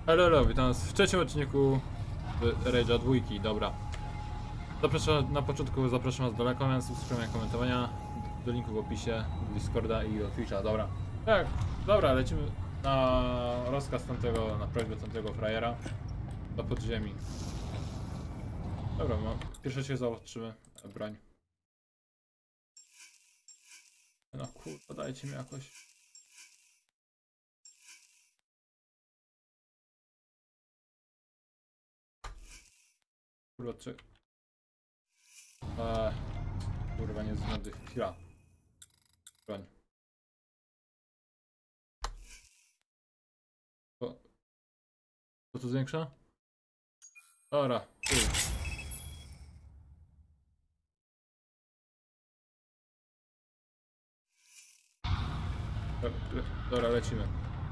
Hello, witam was w trzecim odcinku Rage'a 2, dobra. Zapraszam, na początku zapraszam was do lajkowania, subskrybowania, komentowania, do linku w opisie, do Discorda i do Twitcha, dobra. Tak, dobra, lecimy na rozkaz tamtego, na prośbę tamtego frajera do podziemi. Dobra, pierwsze się zaostrzymy broń. No kurwa, dajcie mi jakoś. Kurwa, kurwa, nie znajdę. Chwila. Broń. Co to zwiększa? Dobra, dobra, lecimy.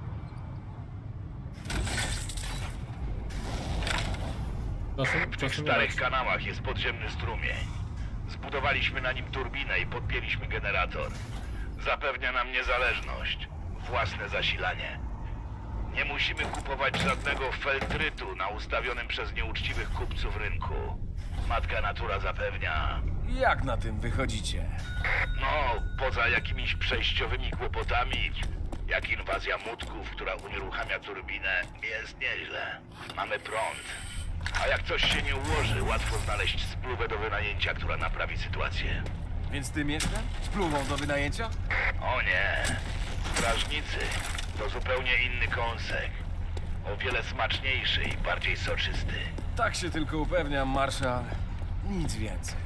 W tych starych kanałach jest podziemny strumień. Zbudowaliśmy na nim turbinę i podpięliśmy generator. Zapewnia nam niezależność, własne zasilanie. Nie musimy kupować żadnego feltrytu na ustawionym przez nieuczciwych kupców rynku. Matka natura zapewnia. Jak na tym wychodzicie? No, poza jakimiś przejściowymi kłopotami, jak inwazja mutków, która unieruchamia turbinę, jest nieźle. Mamy prąd. A jak coś się nie ułoży, łatwo znaleźć spluwę do wynajęcia, która naprawi sytuację. Więc tym jestem? Spluwą do wynajęcia? O nie. Strażnicy to zupełnie inny kąsek. O wiele smaczniejszy i bardziej soczysty. Tak się tylko upewniam, marszał. Nic więcej.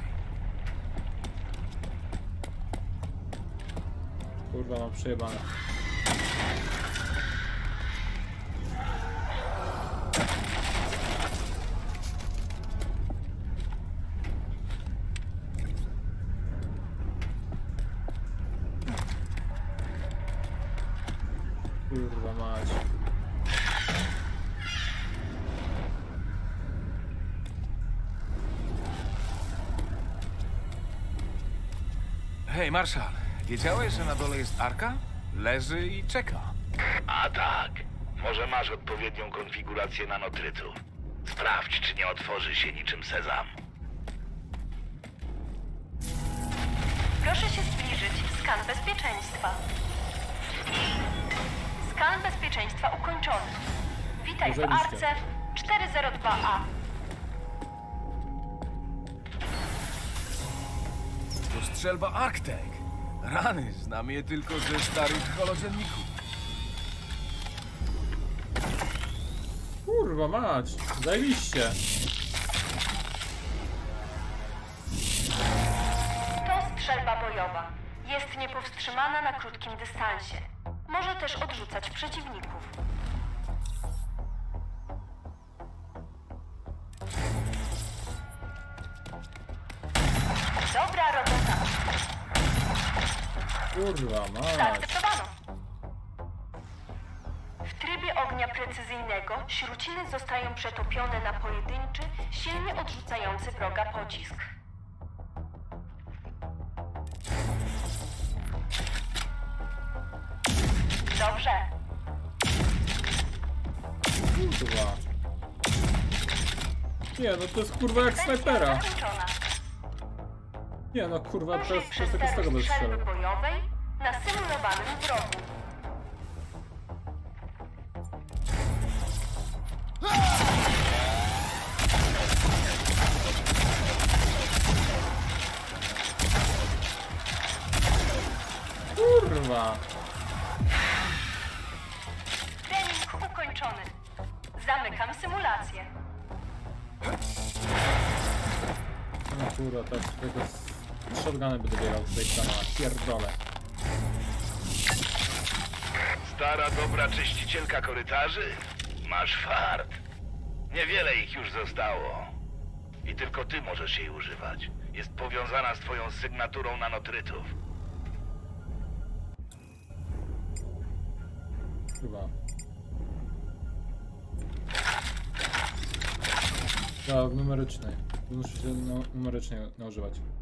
Kurwa, mam przejebane. Kurwa mać. Hej, marszał. Wiedziałeś, że na dole jest arka? Leży i czeka. A tak. Może masz odpowiednią konfigurację nanotrytu. Sprawdź, czy nie otworzy się niczym sezam. Proszę się zbliżyć. Skan bezpieczeństwa. Skan bezpieczeństwa ukończony. Witaj w Arce 402A. To strzelba Arctek. Rany, znam je tylko ze starych holodzienników. Kurwa mać. Zajebiście. To strzelba bojowa. Jest niepowstrzymana na krótkim dystansie. Może też odrzucać przeciwników. Dobra robota. Kurwa mać. Zaakceptowano. W trybie ognia precyzyjnego śruciny zostają przetopione na pojedynczy, silnie odrzucający wroga pocisk. Dobrze. Kurwa. Nie no, to jest kurwa jak snajpera. Zakończona. Nie no, kurwa, Użyj przez tego przystępu bez strzelby strzelu. bojowej na symulowanym wrogu. Kurwa. Trening ukończony. Zamykam symulację. No kurwa, tak tego shotgunem będę biegał tutaj kanała. Pierdolę. Stara, dobra czyścicielka korytarzy? Masz fart. Niewiele ich już zostało. I tylko ty możesz jej używać. Jest powiązana z twoją sygnaturą nanotrytów. Chyba. Ja w numerycznej. Muszę się numerycznie naużywać.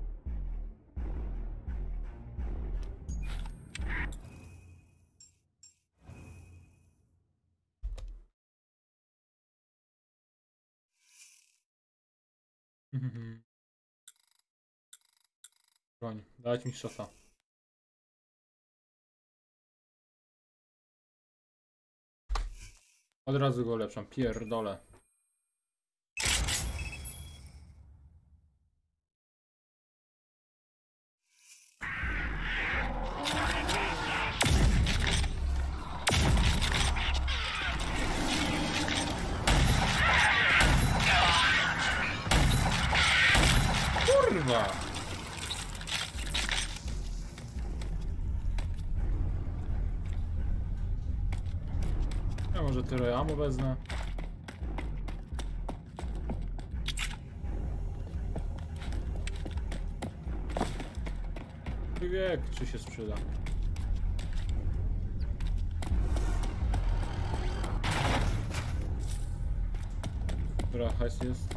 Broń, dać mi szosa. Od razu go ulepszam, pierdolę. Kurwa! Ja może tyle ammo wezmę. Wiek, czy się sprzeda. Dobra, hajs jest.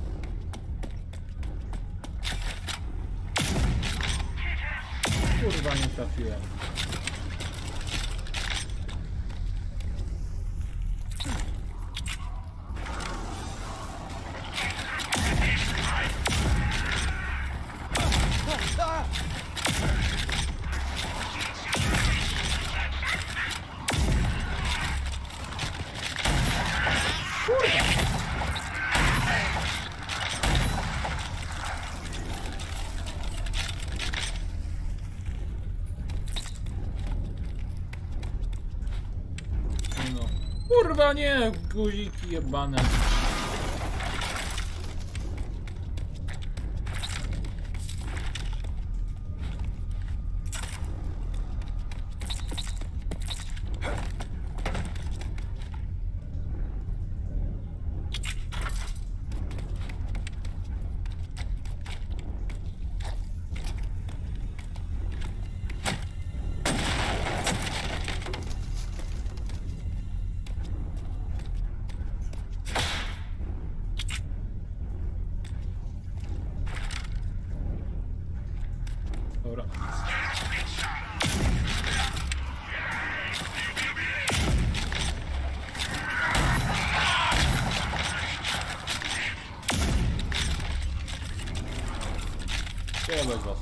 Kurwa, nie trafiłem. No. Kurwa nie, guziki jebane. Dobra. Jebać was.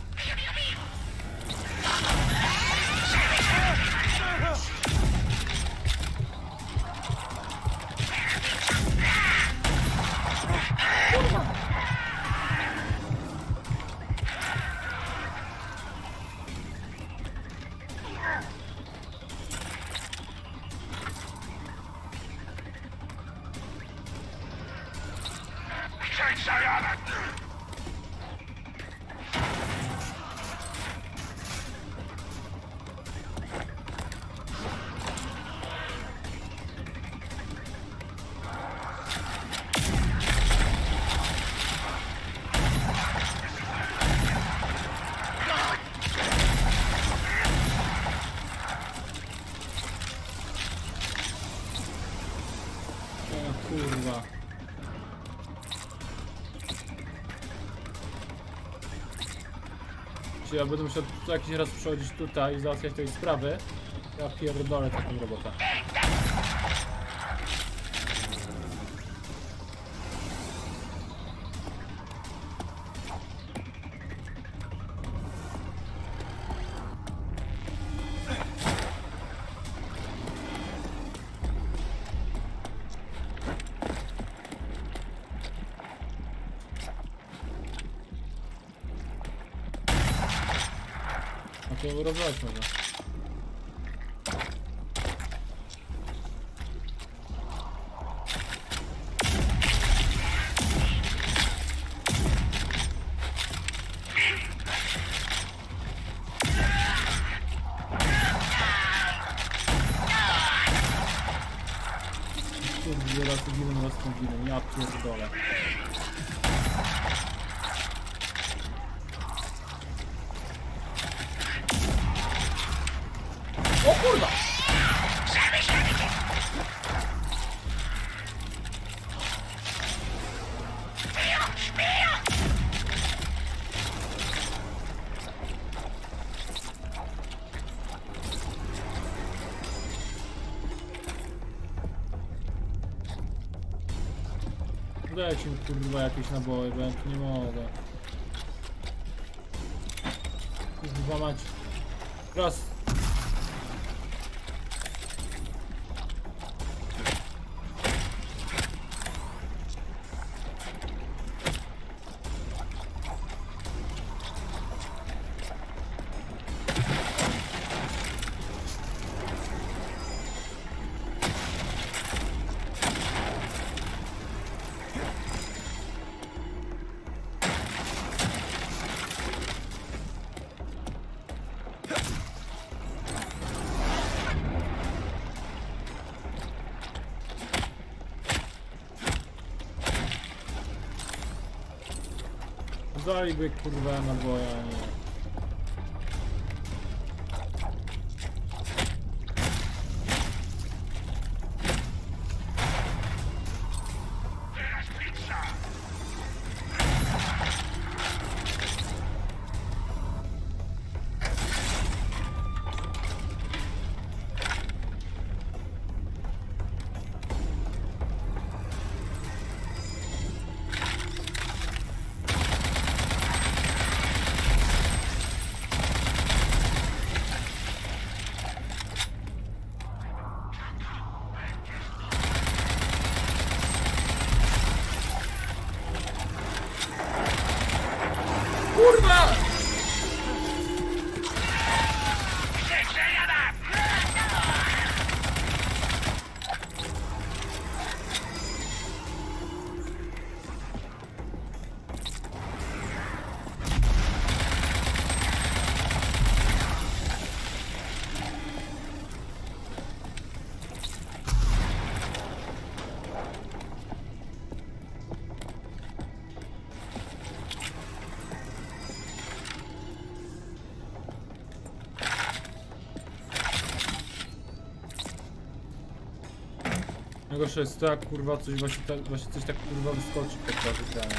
Kurwa. Czy ja będę musiał co jakiś raz przychodzić tutaj i załatwiać tej sprawy? Ja pierdolę taką robotę. To rozwalać może. Kurde, raz tu giną, raz tu giną, ja pierdolę. O kurwa! Dajcie mi kurwa jakieś naboje, bo ja tu nie mogę. Kurwa mać. Raz. Daliby kurwa naboja, nie. Najgorsze jest to, jak kurwa coś właśnie coś tak kurwa wyskoczy podczas grania.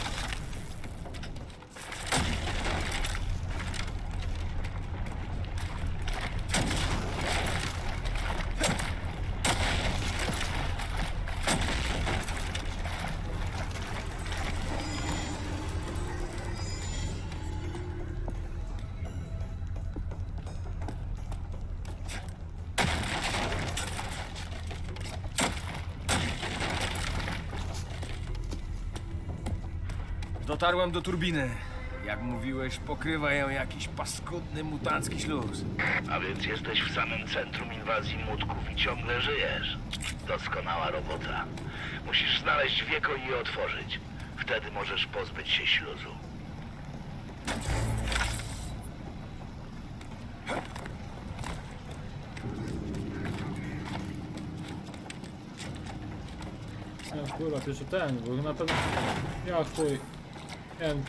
Dotarłem do turbiny. Jak mówiłeś, pokrywa ją jakiś paskudny mutancki śluz. A więc jesteś w samym centrum inwazji mutków i ciągle żyjesz. Doskonała robota. Musisz znaleźć wieko i je otworzyć. Wtedy możesz pozbyć się śluzu. Ja kurwa, pierwszy ten, bo na pewno... Ja chuj. Wiem.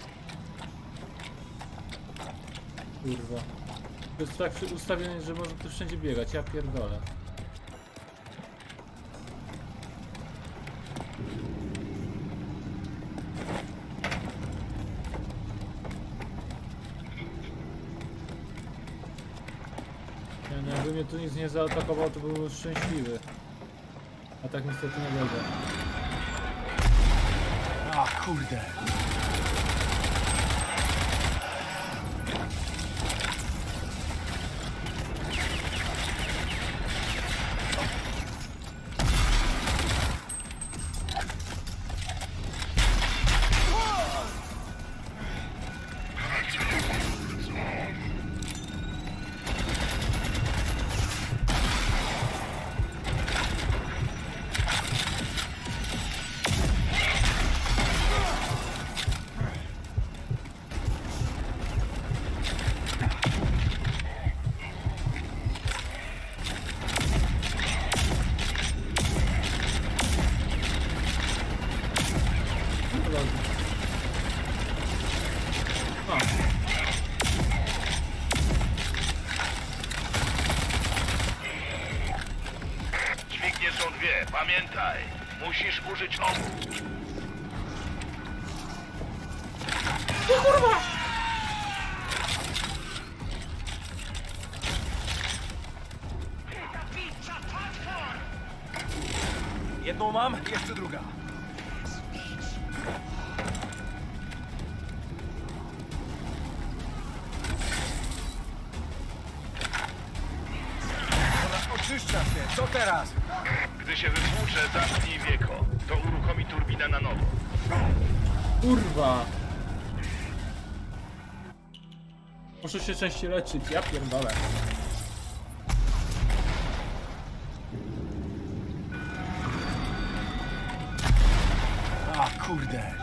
Kurwa. To jest tak ustawienie, że można tu wszędzie biegać, ja pierdolę. Jakby mnie tu nic nie zaatakował, to byłbym szczęśliwy. A tak niestety nie będzie. A kurde. Dźwignie są dwie, pamiętaj. Musisz użyć obu. Jedną mam, jeszcze druga. Co teraz? Gdy się wytłucze, zamknij wieko. To uruchomi turbinę na nowo. Kurwa! Muszę się częściej leczyć, ja pierdolę. A kurde.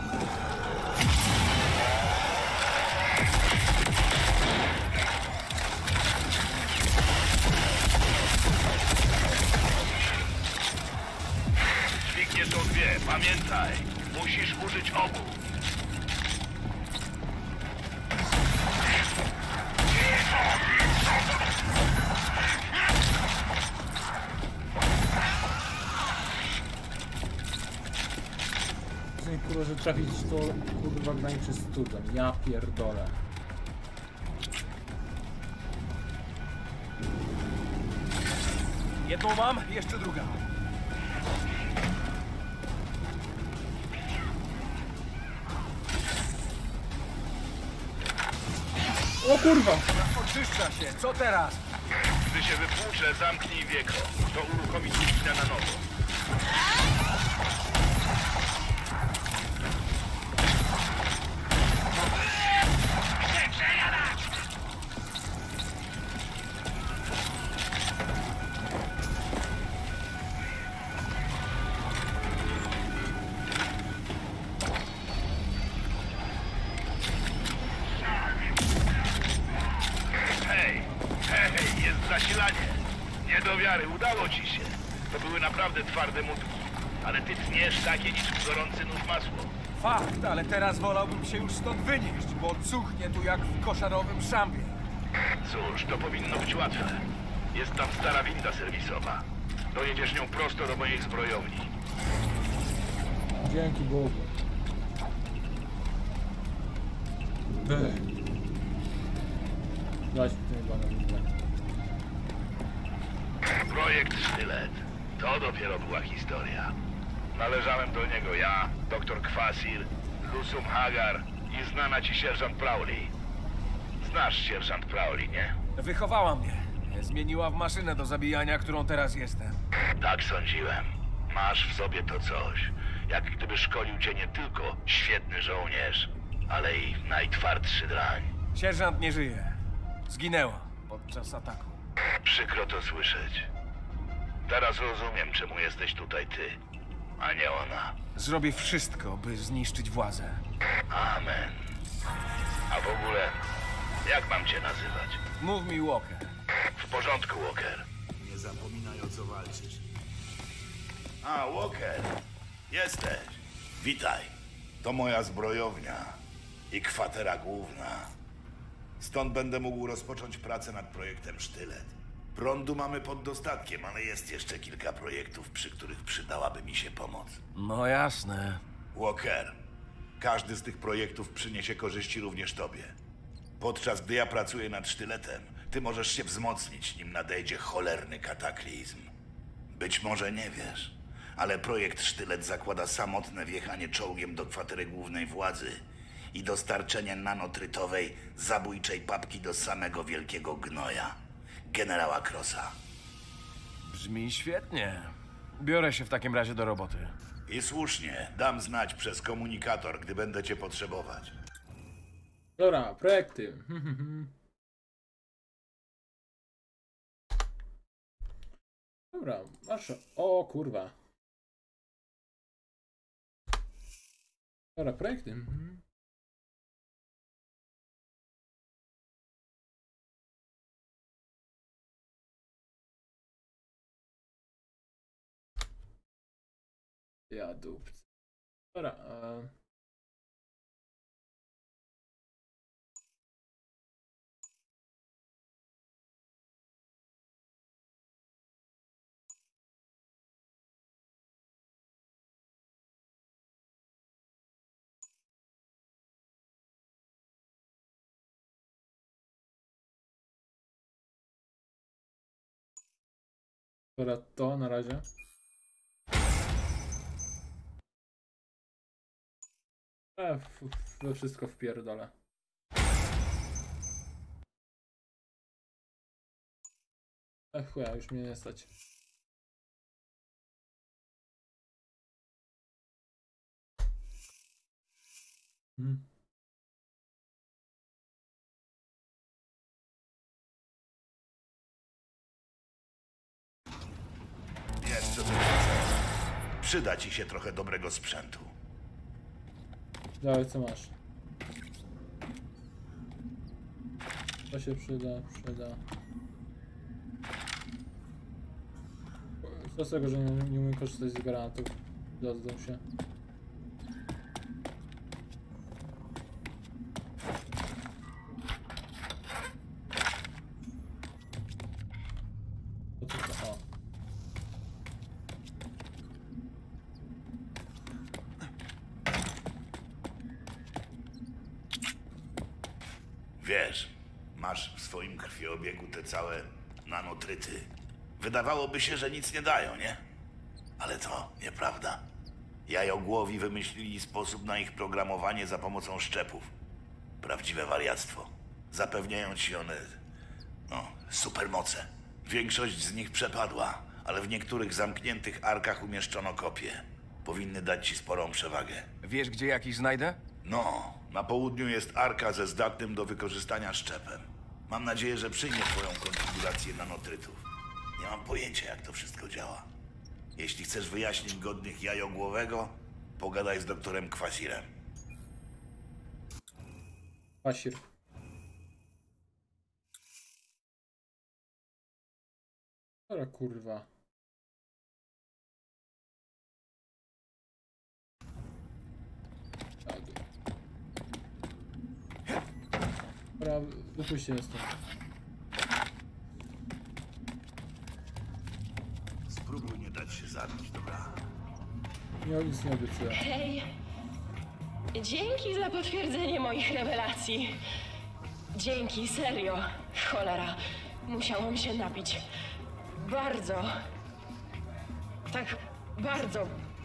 Dźwignie są dwie, pamiętaj. Musisz użyć obu. Kurwa, że trafić to kurwa graniczy z cudem, ja pierdolę. Jedną mam, jeszcze druga. O kurwa! Oczyszcza się, co teraz? Gdy się wytłucze, zamknij wieko. To uruchomi turbinę na nowo. Hej, jest zasilanie. Nie do wiary, udało ci się. To były naprawdę twarde módki. Ale ty tniesz takie niczym gorący nóż masło. Fakt, ale teraz wolałbym się już stąd wynieść, bo cuchnie tu jak w koszarowym szambie. Cóż, to powinno być łatwe. Jest tam stara winda serwisowa. Dojedziesz nią prosto do mojej zbrojowni. Dzięki Bogu. Dać mi ten chyba na windę. Projekt Sztylet. To dopiero była historia. Należałem do niego ja, doktor Kwasir, Lusum Hagar i znana ci sierżant Prowley. Znasz sierżant Prowley, nie? Wychowała mnie. Zmieniła w maszynę do zabijania, którą teraz jestem. Tak sądziłem. Masz w sobie to coś. Jak gdyby szkolił cię nie tylko świetny żołnierz, ale i najtwardszy drań. Sierżant nie żyje. Zginęła podczas ataku. Przykro to słyszeć. Teraz rozumiem, czemu jesteś tutaj ty, a nie ona. Zrobię wszystko, by zniszczyć władzę. Amen. A w ogóle, jak mam cię nazywać? Mów mi, Walker. W porządku, Walker. Nie zapominaj, o co walczysz. A, Walker. Jesteś. Witaj. To moja zbrojownia i kwatera główna. Stąd będę mógł rozpocząć pracę nad projektem Sztylet. Prądu mamy pod dostatkiem, ale jest jeszcze kilka projektów, przy których przydałaby mi się pomoc. No jasne. Walker, każdy z tych projektów przyniesie korzyści również tobie. Podczas gdy ja pracuję nad Sztyletem, ty możesz się wzmocnić, nim nadejdzie cholerny kataklizm. Być może nie wiesz, ale projekt Sztylet zakłada samotne wjechanie czołgiem do kwatery głównej władzy i dostarczenie nanotrytowej, zabójczej papki do samego wielkiego gnoja, generała Crossa. Brzmi świetnie. Biorę się w takim razie do roboty. I słusznie, dam znać przez komunikator, gdy będę cię potrzebować. Dobra, projekty. Dobra, masz. O kurwa. Dobra, projekty. Ja dupc. Dobra. Dobra, to na razie. We wszystko wpierdolę. Chuja, już mnie nie stać. Mhm. Jest co tu wracać. Przyda ci się trochę dobrego sprzętu. Dawaj, co masz? To się przyda. Co z tego, że nie umiem korzystać z granatów? Dadzą się. O. Wiesz, masz w swoim krwiobiegu te całe nanotryty. Wydawałoby się, że nic nie dają, nie? Ale to nieprawda. Jajogłowi wymyślili sposób na ich programowanie za pomocą szczepów. Prawdziwe wariactwo. Zapewniają ci one, supermoce. Większość z nich przepadła, ale w niektórych zamkniętych arkach umieszczono kopie. Powinny dać ci sporą przewagę. Wiesz, gdzie jakiś znajdę? No, na południu jest arka ze zdatnym do wykorzystania szczepem. Mam nadzieję, że przyjmie twoją konfigurację nanotrytów. Nie mam pojęcia, jak to wszystko działa. Jeśli chcesz wyjaśnień godnych jajogłowego, pogadaj z doktorem Kwasirem. Kwasir. Ale kurwa. Tak. Dobra, wypuśćcie mnie stąd. Spróbuj nie dać się zabić, dobra? Nic nie obiecuję. Hej, dzięki za potwierdzenie moich rewelacji. Dzięki, serio. Cholera, musiałam się napić. Bardzo. Tak, bardzo.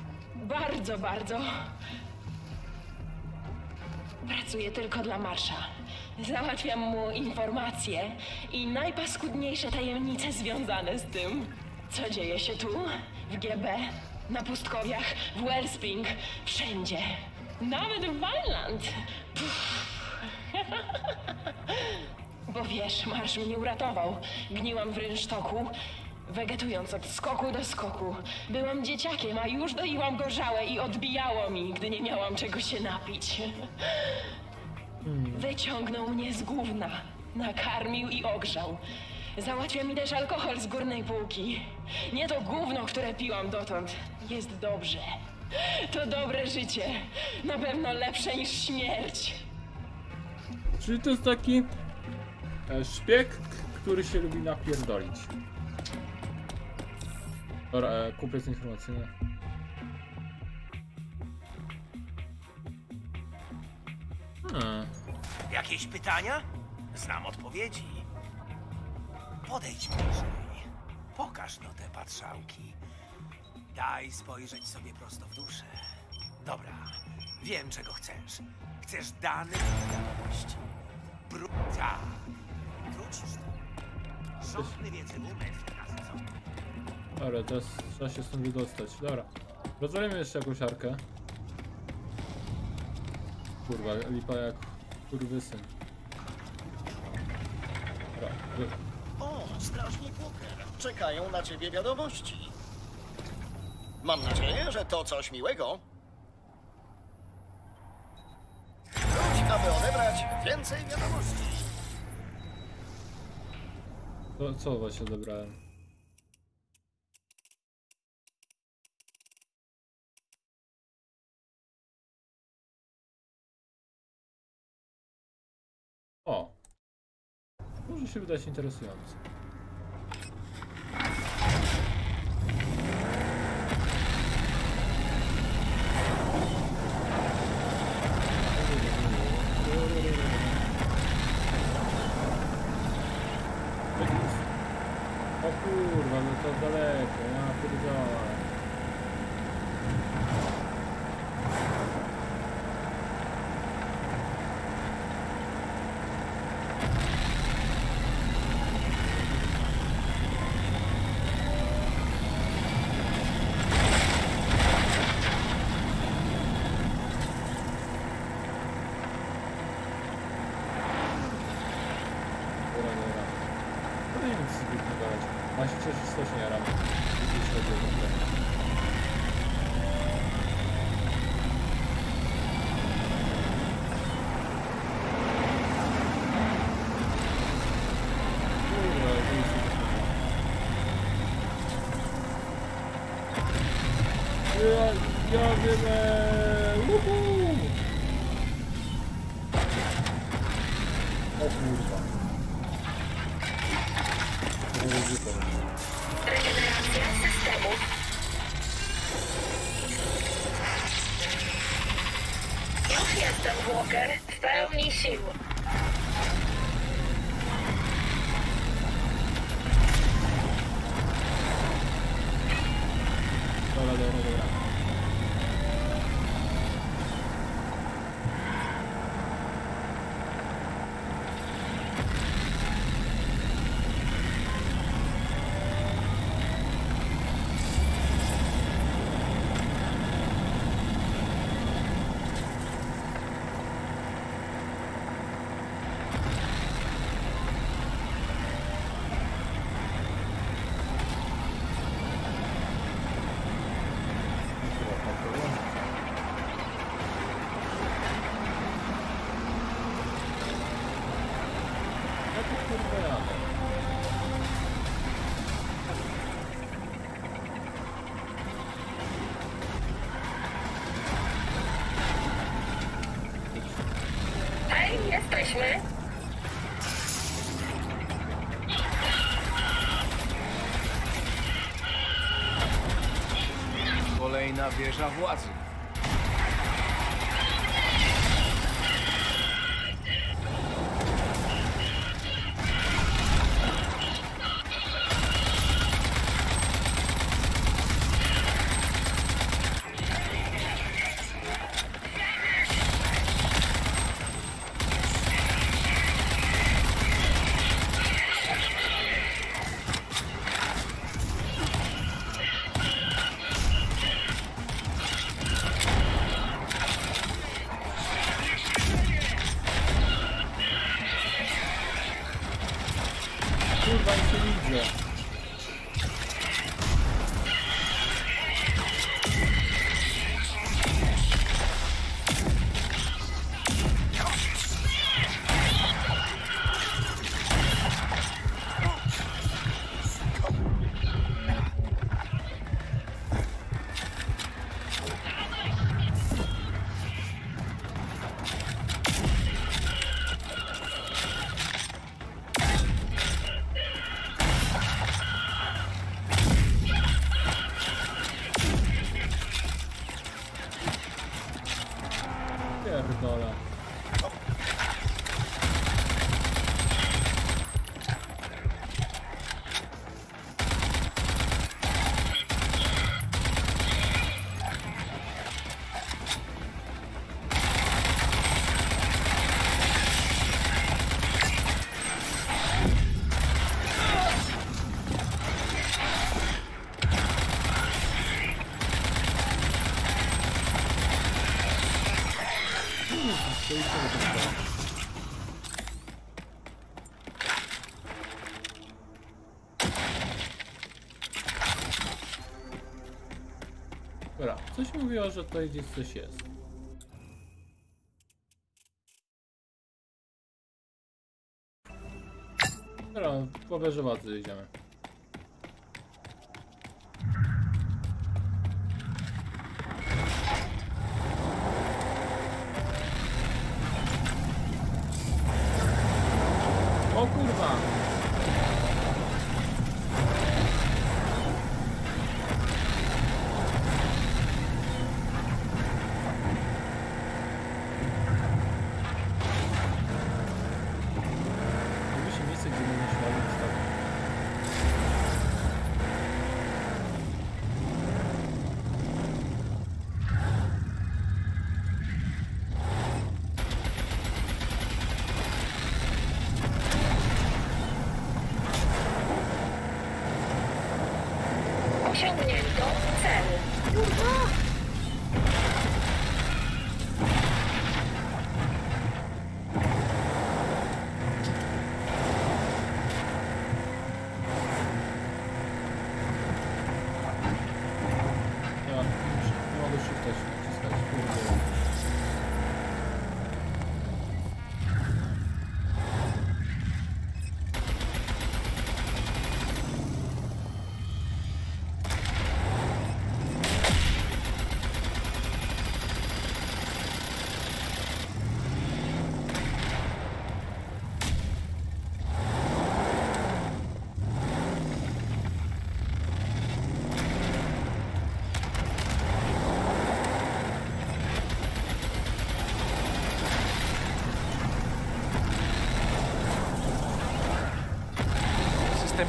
Pracuję tylko dla Marsza. Załatwiam mu informacje i najpaskudniejsze tajemnice związane z tym, co dzieje się tu, w GB, na pustkowiach, w Wellspring, wszędzie. Nawet w Vineland. Bo wiesz, Marsz mnie uratował. Gniłam w rynsztoku, wegetując od skoku do skoku. Byłam dzieciakiem, a już doiłam gorzałe i odbijało mi, gdy nie miałam czego się napić. Wyciągnął mnie z gówna, nakarmił i ogrzał. Załatwia mi też alkohol z górnej półki. Nie to gówno, które piłam dotąd. Jest dobrze. To dobre życie. Na pewno lepsze niż śmierć. Czyli to jest taki szpieg, który się lubi napierdolić. Dobra, kupiec informacyjny. Jakieś pytania? Znam odpowiedzi. Podejdź bliżej. Pokaż no te patrzałki. Daj spojrzeć sobie prosto w duszę. Dobra, wiem czego chcesz. Chcesz danych i wiadomości. Tak. Wrócisz tu. Żądny wiedzy umysł nasycony. Dobra, teraz trzeba się stąd wydostać. Dobra. Rozwalimy jeszcze jakąś arkę. Kurwa, lipa jak kurwysyn. Dobra, O, strażnik Walker. Czekają na ciebie wiadomości. Mam nadzieję, że to coś miłego. Wróć, aby odebrać więcej wiadomości. to co właśnie odebrałem? O! Może się wydać interesujące. O kurwa, no to daleko, ja pierdolę. Ma się cieszyć z tośniarami. Jeśli chodzi o ten temat. Kurwa, wyjście do ja wiem, o kurwa. Regeneracja systemu. Już jestem, Walker. W pełni sił. Dobra. Hej, jesteśmy. Kolejna wieża władzy. Kurwa, nic nie widzę. Pierdolę. Dobra, coś mówiło, że tutaj gdzieś coś jest. Dobra, po wieży władzy idziemy. O kurwa! Robi się miejsce, gdzie nie śmiało wystawić.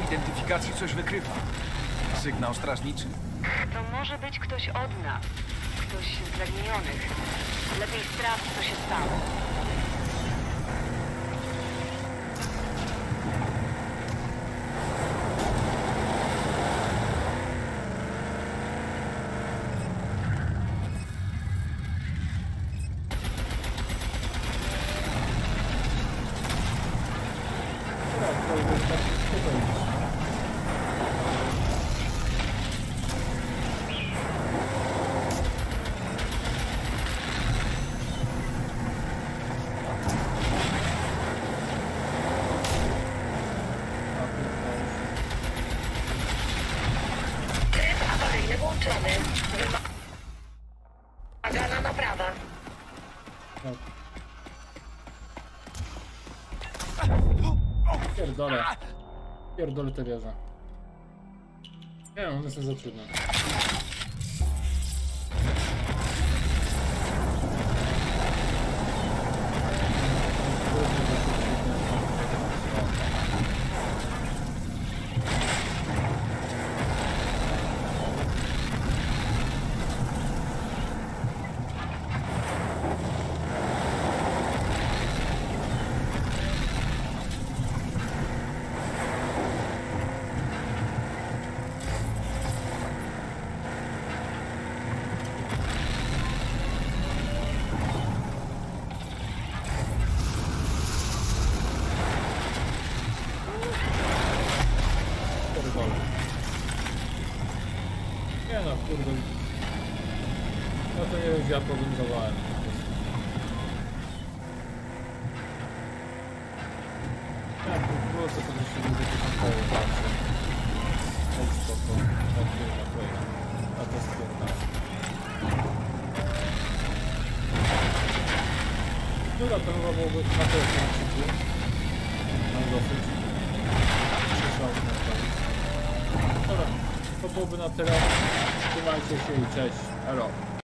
identyfikacji coś wykrywa. Sygnał strażniczy? To może być ktoś od nas. Ktoś z zaginionych. Lepiej sprawdź, co się stało. Tryb awaryjny włączony. Wymagana naprawa. Pierdolę. Pierdolę te wieże. Nie wiem, one są za trudne. Nie no, kurde. No to nie wiem, ja podwiązowałem. Tak, po prostu to się ludzie początkowo patrzy. Ej, spoko. Tak, nie ma kolejna. A to jest pierdolę. Dobra, to chyba byłoby na tyle w tym odcinku. Mam dosyć. Przyszłam na koniec. Dobra, to byłoby na tyle. Trzymajcie się i cześć. Elo.